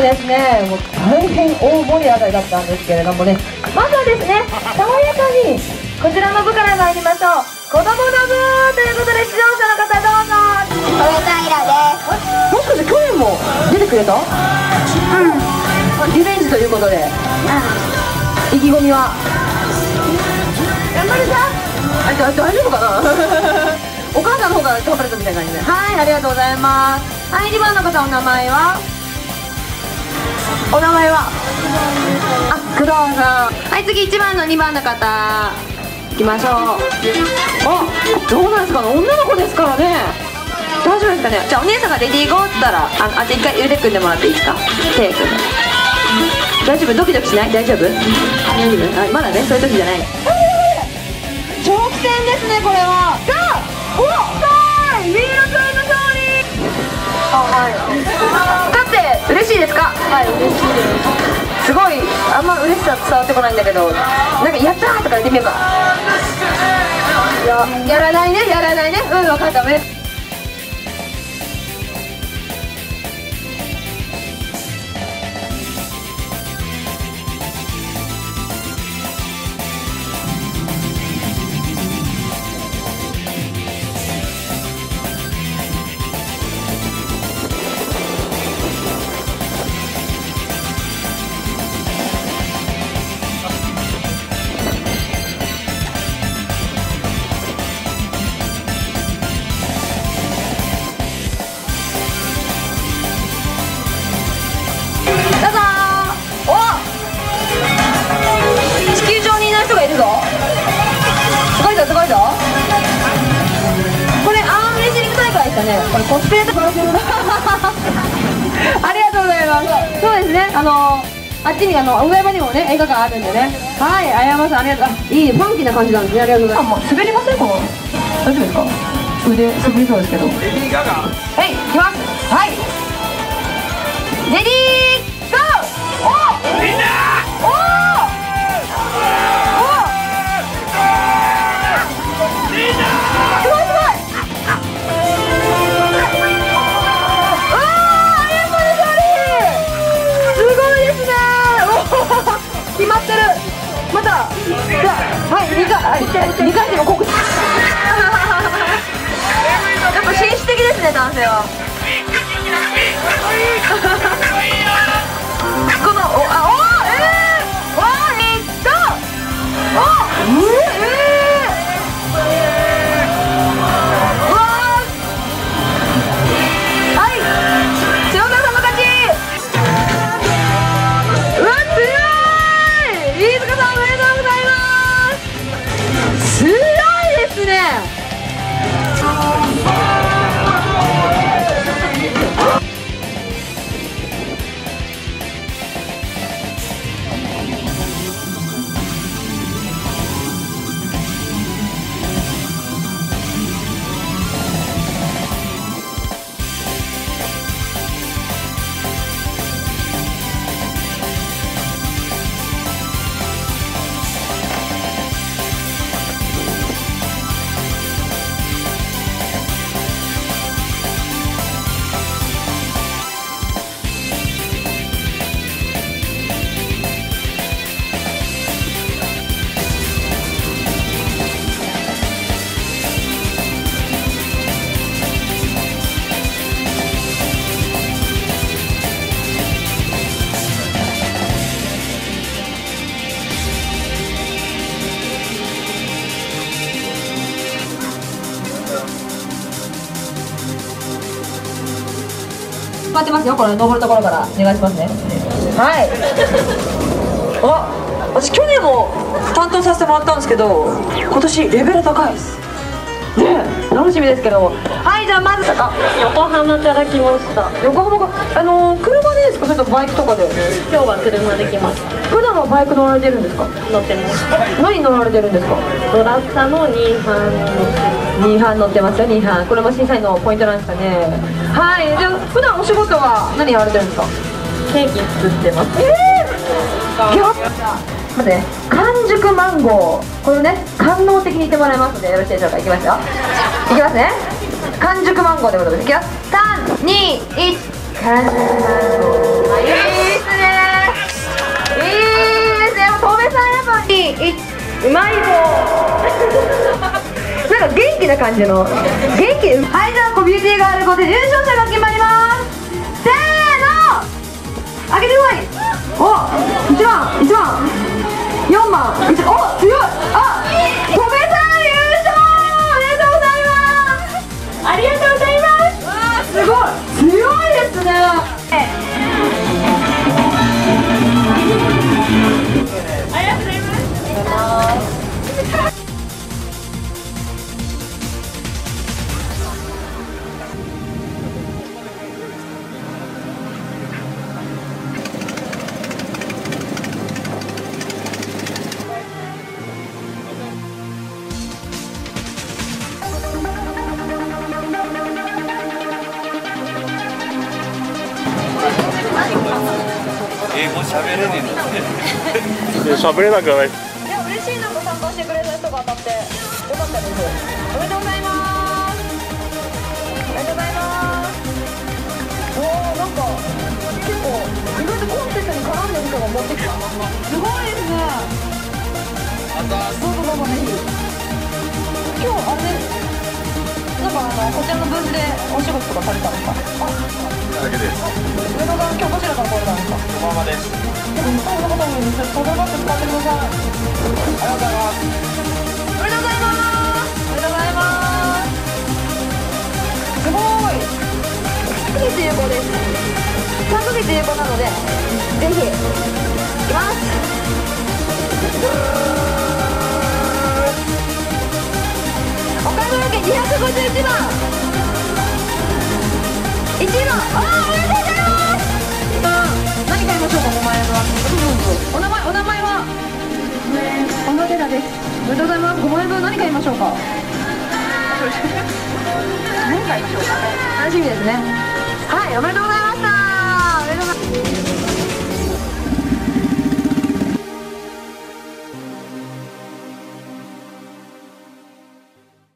ですね、もう大変大盛り上がりだったんですけれどもね、まずはですね、爽やかにこちらの部から参りましょう。子供の部ということで、出場者の方どうぞ。 小平です。 もしかして去年も出てくれた？リベンジということで、意気込みは？頑張るぞ。大丈夫かなお母さんの方が頑張るぞみたいな感じで。はい、ありがとうございます。はい、2番の方、お名前は？お名前は？工藤さん。はい、次1番の2番の方行きましょう。どうなんですかね、女の子ですからね。大丈夫ですかね。じゃあお姉さんがレディーゴーって言ったら、あと1回腕組んでもらっていいですか？手組んで。大丈夫？ドキドキしない？大丈夫？大丈夫？まだね、そういう時じゃない。長期戦ですね、これは。さあ、三浦君の勝利。勝って嬉しいですか？はい、嬉しいです。すごい、あんま嬉しさ伝わってこないんだけど、なんかやったーとか言ってみようか。やらないね、やらないね。分かった。すごいぞ。これアームレスリング大会ですかね。これコスプレとかありがとうございます。そうですね、あっちに上山にもね、映画館あるんでね。はい、あやまさんありがとう。いいファンキーな感じなんですね。ありがとうございます。もう滑りません？この大丈夫ですか？腕滑りそうですけど。はい、いきます。はい、レディーゴー。みんな決まってる。また、はい、2回でも告知。やっぱ紳士的ですね、男性は。この決まってますよ。これ登るところからお願いしますね。はい。私去年も担当させてもらったんですけど、今年レベル高いです。ね、楽しみですけど。はい、じゃあまず横浜から来ました。 横浜が車でですか？それともバイクとかで？ 今日は車で来ました。 普段はバイク乗られてるんですか？ 乗ってます。 何乗られてるんですか？ ドラッサの2班乗ってます。 2班乗ってますよ。2班、これも審査員のポイントなんですかね。はい、じゃあ普段お仕事は何やられてるんですか？ ケーキ作ってます。 待ってね、完熟マンゴー、これをね、官能的に言ってもらいますのでよろしいでしょうか。いきますよ、いきますね。完熟マンゴーでございます。いきます。3、2、1、完熟マンゴー。 ですね。いいですね。戸部さんやっぱりうまい棒なんか元気な感じの元気。はい、じゃあコミュニティがあることで優勝者が決まります。せーの、開けてこい。お、1番4番お、強い。あ、戸部さん優勝おめでとうございます。ありがとうございます。わあ、すごい強いですね。ありがとうございます。 英語喋れねえんだね。 喋れなくはない。 いや、嬉しい。なんか参加してくれた人が当たってよかったです。おめでとうございます。おめでとうございます。おお、なんか結構意外とコンテンツに絡んでる人が持ってきた。すごいですね。どうぞどうぞ、ぜひ。今日あれなんかこちらのブースでお仕事とかされたんですか。あ、 だけです。 上田さん、今日どちらから来られたんですか。 このままです。 そんなこともいいです。それだって使ってください。ありがとうございます。おめでとうございます。おめでとうございます。すごい。3ヶ月有効です。3ヶ月有効なので、ぜひ。いきます。岡村家251番。1番。ああ、おめでとうございます。何買いましょうか、5万円は。お名前は小野寺です。おめでとうございます。5万円分何買いましょうか。何買いましょうかね。楽しみですね。はい、おめでとうございました。